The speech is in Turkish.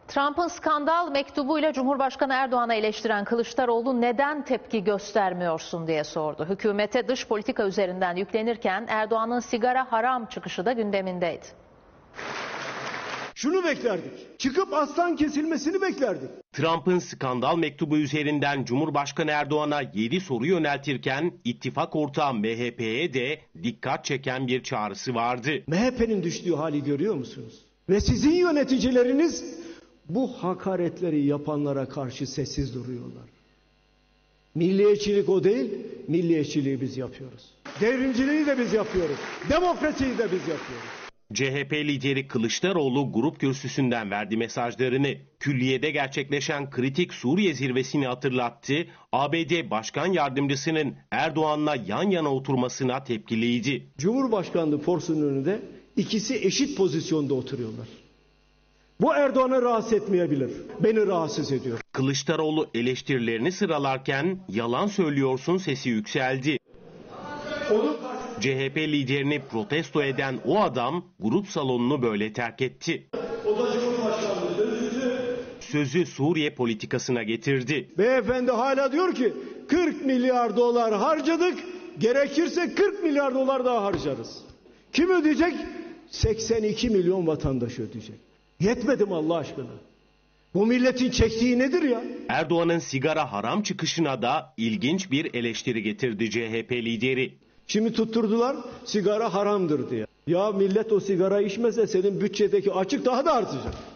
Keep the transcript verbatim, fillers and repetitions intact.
Trump'ın skandal mektubuyla Cumhurbaşkanı Erdoğan'ı eleştiren Kılıçdaroğlu neden tepki göstermiyorsun diye sordu. Hükümete dış politika üzerinden yüklenirken Erdoğan'ın sigara haram çıkışı da gündemindeydi. Şunu beklerdik. Çıkıp aslan kesilmesini beklerdik. Trump'ın skandal mektubu üzerinden Cumhurbaşkanı Erdoğan'a yedi soru yöneltirken ittifak ortağı M H P'ye de dikkat çeken bir çağrısı vardı. M H P'nin düştüğü hali görüyor musunuz? Ve sizin yöneticileriniz bu hakaretleri yapanlara karşı sessiz duruyorlar. Milliyetçilik o değil, milliyetçiliği biz yapıyoruz. Devrimciliği de biz yapıyoruz. Demokrasiyi de biz yapıyoruz. C H P lideri Kılıçdaroğlu grup kürsüsünden verdi mesajlarını. Külliyede gerçekleşen kritik Suriye zirvesini hatırlattı. A B D Başkan Yardımcısının Erdoğan'la yan yana oturmasına tepkiliydi. Cumhurbaşkanlığı forsunun önünde ikisi eşit pozisyonda oturuyorlar. Bu Erdoğan'ı rahatsız etmeyebilir. Beni rahatsız ediyor. Kılıçdaroğlu eleştirilerini sıralarken yalan söylüyorsun sesi yükseldi. C H P liderini protesto eden o adam grup salonunu böyle terk etti. O da Cumhurbaşkanlığı sözcüsü. Sözü Suriye politikasına getirdi. Beyefendi hala diyor ki kırk milyar dolar harcadık, gerekirse kırk milyar dolar daha harcarız. Kim ödeyecek? seksen iki milyon vatandaş ödeyecek. Yetmedi mi Allah aşkına? Bu milletin çektiği nedir ya? Erdoğan'ın sigara haram çıkışına da ilginç bir eleştiri getirdi C H P lideri. Şimdi tutturdular sigara haramdır diye. Ya millet o sigara içmese senin bütçedeki açık daha da artacak.